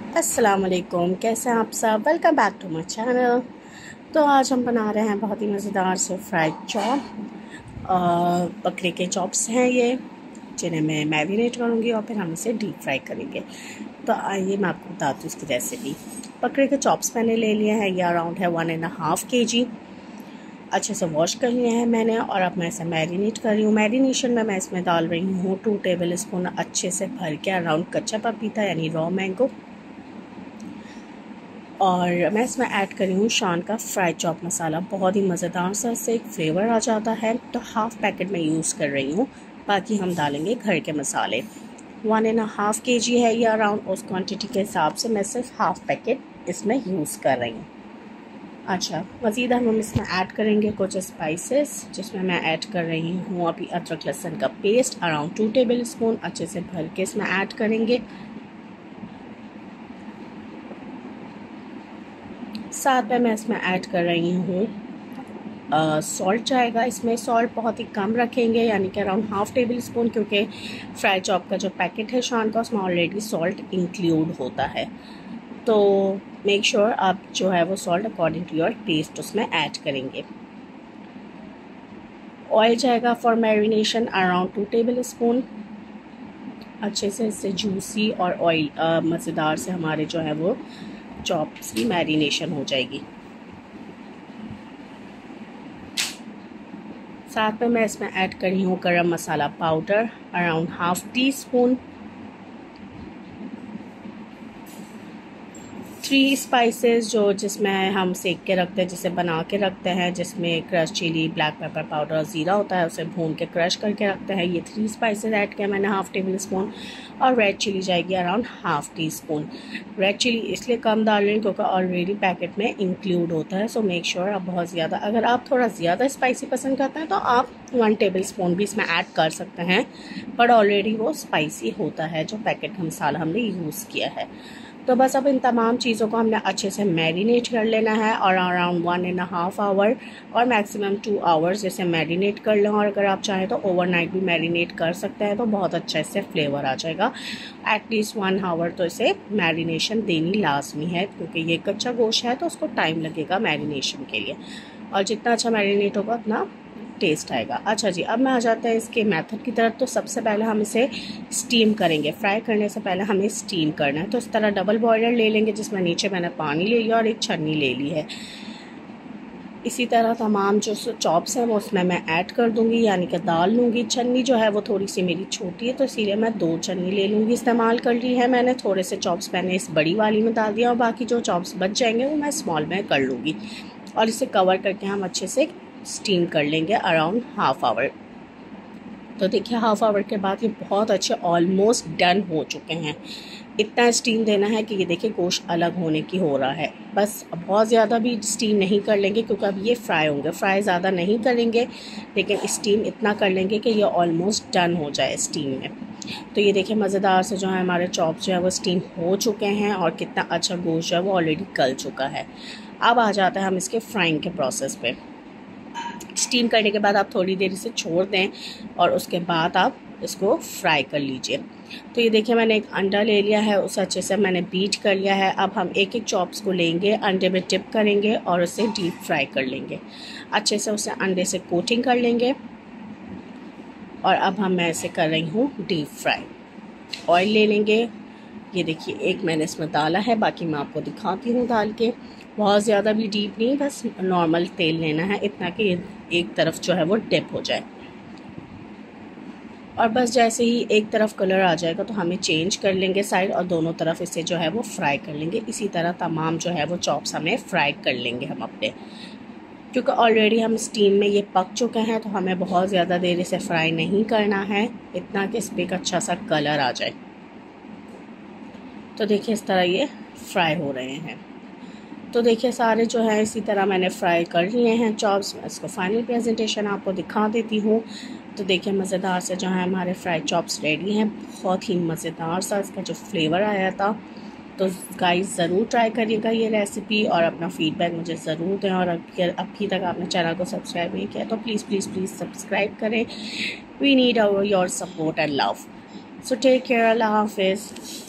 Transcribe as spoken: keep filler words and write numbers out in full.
अस्सलाम वालेकुम, कैसे हैं आप सब। Welcome back to my channel. तो आज हम बना रहे हैं बहुत ही मज़ेदार से फ्राइड चॉप। बकरे के चॉप्स हैं ये, जिन्हें मैं मैरिनेट करूँगी और फिर हम इसे डीप फ्राई करेंगे। तो आइए मैं आपको बताती हूँ इसकी रेसिपी। बकरे के चॉप्स मैंने ले लिए हैं, ये अराउंड है वन एंड हाफ के जी। अच्छे से वॉश कर लिए हैं मैंने और अब मैं इसे मैरिनेट कर रही हूँ। मैरिनेशन में मैं इसमें डाल रही हूँ टू टेबल स्पून अच्छे से भर के अराउंड कच्चा पपीता यानी रॉ मैंगो, और मैं इसमें ऐड कर रही हूँ शान का फ्राई चॉप मसाला। बहुत ही मज़ेदार सा इससे एक फ्लेवर आ जाता है, तो हाफ़ पैकेट में यूज़ कर रही हूँ, बाकी हम डालेंगे घर के मसाले। वन एंड हाफ़ के जी है ये अराउंड, उस क्वांटिटी के हिसाब से मैं सिर्फ हाफ़ पैकेट इसमें यूज़ कर रही हूँ। अच्छा, मज़ीद हम इसमें ऐड करेंगे कुछ स्पाइसेस, जिसमें मैं ऐड कर रही हूँ अभी अदरक लहसुन का paste around two tablespoon अच्छे से भर के इसमें ऐड करेंगे। साथ में मैं इसमें ऐड कर रही हूँ सॉल्ट जाएगा इसमें। सॉल्ट बहुत ही कम रखेंगे, यानी कि अराउंड हाफ़ टेबल स्पून, क्योंकि फ्राई चॉप का जो पैकेट है शान का उसमें ऑलरेडी सॉल्ट इंक्लूड होता है। तो मेक श्योर आप जो है वो salt according to your taste उसमें ऐड करेंगे। ऑयल जाएगा for marination around two tablespoon. अच्छे से इससे जूसी और ऑयल मज़ेदार से हमारे जो है वो चॉप्स की मैरिनेशन हो जाएगी। साथ में मैं इसमें ऐड कर रही हूँ garam masala powder around half teaspoon, three spices जो जिसमें हम सेक के रखते हैं, जिसे बना के रखते हैं, जिसमें crush chilli, black pepper powder और ज़ीरा होता है, उसे भून के क्रश करके रखते हैं। ये थ्री स्पाइसेस ऐड किया मैंने हाफ़ टेबल स्पून, और रेड चिली जाएगी around half teaspoon. Red chilli इसलिए कम डाल रही हूँ क्योंकि ऑलरेडी पैकेट में इंक्लूड होता है, सो मेक श्योर आप बहुत ज़्यादा, अगर आप थोड़ा ज़्यादा स्पाइसी पसंद करते हैं तो आप वन टेबल स्पून भी इसमें ऐड कर सकते हैं, बट ऑलरेडी वो स्पाइसी होता है जो पैकेट का मसाला हमने यूज़ किया है। तो बस अब इन तमाम चीज़ों को हमने अच्छे से मैरिनेट कर लेना है, और around one and half hour और मैक्सिमम टू आवर्स इसे मैरिनेट कर लें। और अगर आप चाहें तो ओवरनाइट भी मैरिनेट कर सकते हैं, तो बहुत अच्छा इससे फ्लेवर आ जाएगा। एटलीस्ट वन आवर तो इसे मैरिनेशन देनी लाजमी है, क्योंकि ये कच्चा गोश्त है तो उसको टाइम लगेगा मैरिनेशन के लिए, और जितना अच्छा मैरिनेट होगा उतना टेस्ट आएगा। अच्छा जी, अब मैं आ जाते हैं इसके मेथड की तरफ। तो सबसे पहले हम इसे स्टीम करेंगे। फ्राई करने से पहले हमें स्टीम करना है। तो इस तरह डबल बॉयलर ले लेंगे, जिसमें नीचे मैंने पानी ले लिया और एक छन्नी ले ली है। इसी तरह तमाम जो चॉप्स हैं वो उसमें मैं ऐड कर दूंगी, यानी कि डाल लूँगी। छन्नी जो है वो थोड़ी सी मेरी छोटी है, तो इसीलिए मैं दो छन्नी ले लूँगी, इस्तेमाल कर ली है मैंने। थोड़े से चॉप्स मैंने इस बड़ी वाली में डाल दिया, और बाकी जो चॉप्स बच जाएंगे वो मैं स्मॉल में कर लूँगी, और इसे कवर करके हम अच्छे से स्टीम कर लेंगे अराउंड हाफ आवर। तो देखिए हाफ आवर के बाद ये बहुत अच्छे ऑलमोस्ट डन हो चुके हैं। इतना स्टीम देना है कि ये देखिए गोश्त अलग होने की हो रहा है। बस बहुत ज़्यादा भी स्टीम नहीं कर लेंगे, क्योंकि अब ये फ्राई होंगे। फ्राई ज़्यादा नहीं करेंगे, लेकिन स्टीम इतना कर लेंगे कि ये ऑलमोस्ट डन हो जाए स्टीम में। तो ये देखिए मज़ेदार से जो है हमारे चॉप जो है वो स्टीम हो चुके हैं, और कितना अच्छा गोश्त जो है वो ऑलरेडी गल चुका है। अब आ जाता है हम इसके फ्राइंग के प्रोसेस पे। स्टीम करने के बाद आप थोड़ी देर इसे छोड़ दें, और उसके बाद आप इसको फ्राई कर लीजिए। तो ये देखिए मैंने एक अंडा ले लिया है, उसे अच्छे से मैंने बीट कर लिया है। अब हम एक एक चॉप्स को लेंगे, अंडे में डिप करेंगे और उसे डीप फ्राई कर लेंगे। अच्छे से उसे अंडे से कोटिंग कर लेंगे, और अब हम मैं इसे कर रही हूँ डीप फ्राई। ऑयल ले लेंगे, ये देखिए एक मैंने इसमें डाला है, बाकी मैं आपको दिखाती हूँ डाल के। बहुत ज़्यादा भी डीप नहीं, बस नॉर्मल तेल लेना है, इतना कि एक तरफ जो है वो डिप हो जाए। और बस जैसे ही एक तरफ कलर आ जाएगा तो हमें चेंज कर लेंगे साइड, और दोनों तरफ इसे जो है वो फ्राई कर लेंगे। इसी तरह तमाम जो है वो चॉप्स हमें फ्राई कर लेंगे हम अपने, क्योंकि ऑलरेडी हम स्टीम में ये पक चुके हैं, तो हमें बहुत ज़्यादा देर इसे फ्राई नहीं करना है, इतना कि इस पर एक अच्छा सा कलर आ जाए। तो देखिए इस तरह ये फ्राई हो रहे हैं। तो देखिए सारे जो है इसी तरह मैंने फ्राई कर लिए हैं चॉप्स। इसको फाइनल प्रेजेंटेशन आपको दिखा देती हूँ। तो देखिए मज़ेदार से जो है हमारे फ्राई चॉप्स रेडी हैं। बहुत ही मज़ेदार सा इसका जो फ्लेवर आया था। तो गाइस ज़रूर ट्राई करिएगा ये रेसिपी, और अपना फीडबैक मुझे ज़रूर दें। और अगर अभी तक आपने चैनल को सब्सक्राइब नहीं किया तो प्लीज़ प्लीज़ प्लीज़ सब्सक्राइब करें। We need our your support and love. So take care, अल्लाह हाफिज़।